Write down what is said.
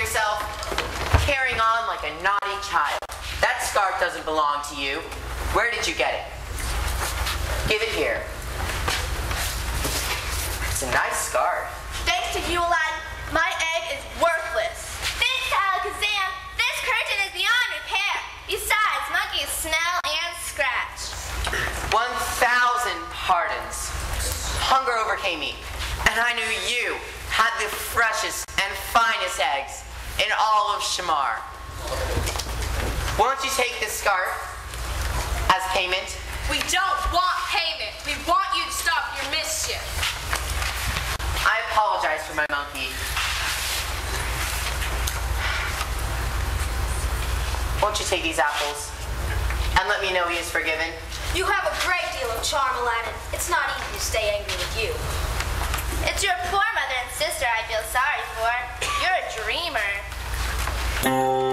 yourself, carrying on like a naughty child. That scarf doesn't belong to you. Where did you get it? Give it here. It's a nice scarf. Thanks to you, Aladdin, my egg is worthless. Thanks to Alakazam, this curtain is beyond repair. Besides, monkeys smell and scratch. 1,000 pardons. Hunger overcame me, and I knew you had the freshest and finest eggs in all of Shamar. Won't you take this scarf as payment? We don't want payment. We want you to stop your mischief. I apologize for my monkey. Won't you take these apples and let me know he is forgiven? You have a great deal of charm, Aladdin. It's not easy to stay angry with you. It's your poor mother and sister I feel sorry for. You're a dreamer.